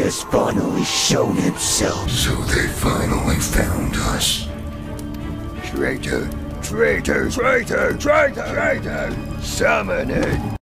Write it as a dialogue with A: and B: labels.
A: has finally shown himself.
B: So they finally found us.
A: Traitor, traitor, traitor, traitor, traitor, summon it.